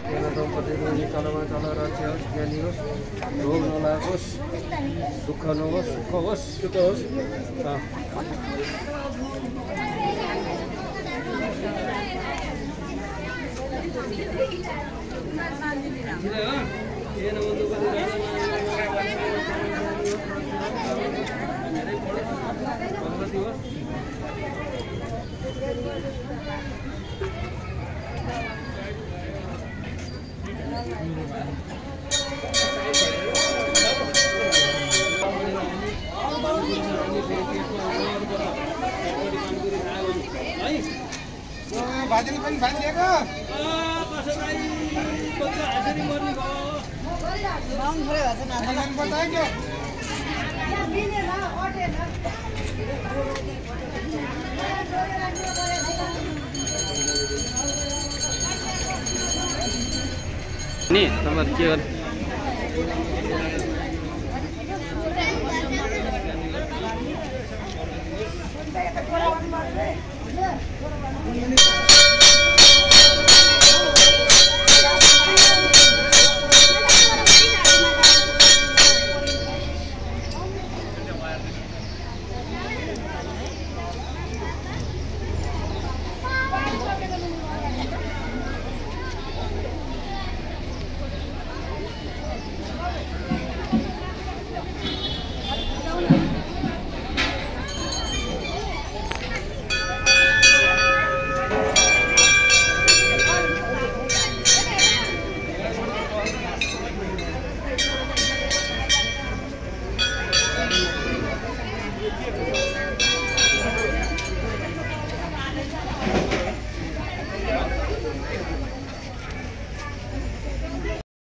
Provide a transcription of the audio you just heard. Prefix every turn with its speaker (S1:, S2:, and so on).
S1: तेना दम्पतिको तलमा तल रक्षा होस्, ज्ञानी होस्, रोग नलागोस्, दुःख नहोस्, सुख होस्, सुख होस्।
S2: भाजन पनि भान्दिएको
S1: नि नम्बर के गर्नु